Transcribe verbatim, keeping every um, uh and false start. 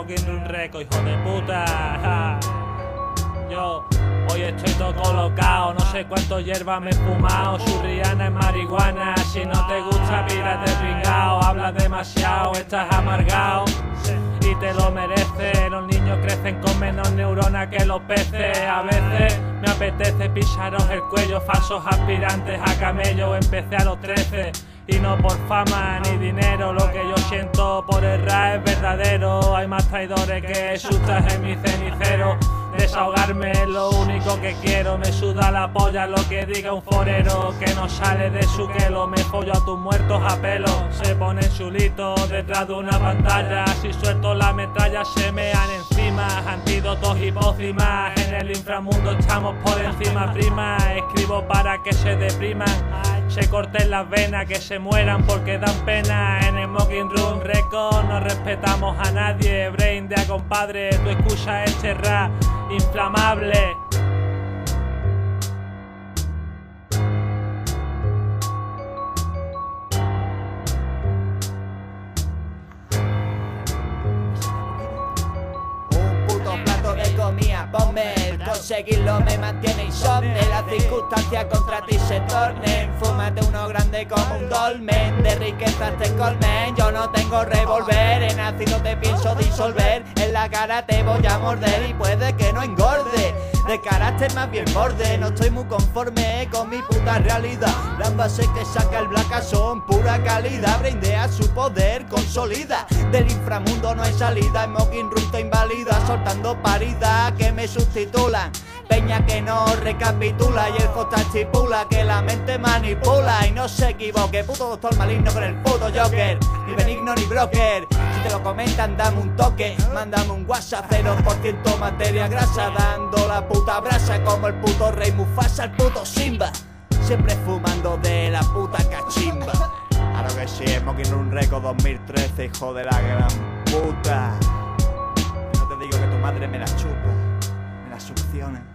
Smoking Room Records, hijo de puta. Ja. Yo hoy estoy todo colocado, no sé cuánto hierba me he fumado. Su Rihanna es marihuana, si no te gusta pírate pringao. Hablas demasiado, estás amargado y te lo mereces. Los niños crecen con menos neuronas que los peces. A veces me apetece pisaros el cuello, falsos aspirantes a camello. Empecé a los trece y no por fama ni dinero. Lo que yo siento por el rap es verdadero. Hay más traidores que sustas en mi cenicero. Desahogarme es lo único que quiero. Me suda la polla lo que diga un forero que no sale de su quelo. Me follo a tus muertos a pelo. Se ponen chulitos detrás de una pantalla. Si suelto la metralla se mean encima. Antídotos y pócimas. En el inframundo estamos por encima, prima. Escribo para que se depriman, se corten las venas, que se mueran porque dan pena. En el Smoking Room Records no respetamos a nadie. Brain Dea, compadre, tú escuchas este rap inflamable. Un puto plato de comida, ponme. Conseguirlo me mantiene insomne. Las circunstancias contra ti se tornen. Fúmate uno grande como un dolmen. De riquezas te colmen. Yo no tengo revólver. En ácido te pienso disolver. En la cara te voy a morder y puede que no engorde. De carácter más bien borde. No estoy muy conforme con mi puta realidad. Las bases que saca el Blaca son pura calidad. Brain Dea su poder consolida. Del inframundo no hay salida. Smoking Room te invalida. Soltando paridad que me sustitulan. Peña que no recapitula y el J estipula que la mente manipula y no se equivoque. Puto doctor maligno con el puto Joker. Ni benigno ni broker. Si te lo comentan dame un toque. Mándame un WhatsApp, cero por ciento materia grasa. Dando la puta brasa como el puto rey Mufasa, el puto Simba. Siempre fumando de la puta cachimba. Claro que sí, Smoking Room Records dos mil trece, hijo de la gran puta. No te digo que tu madre me la chupa, me la succiona.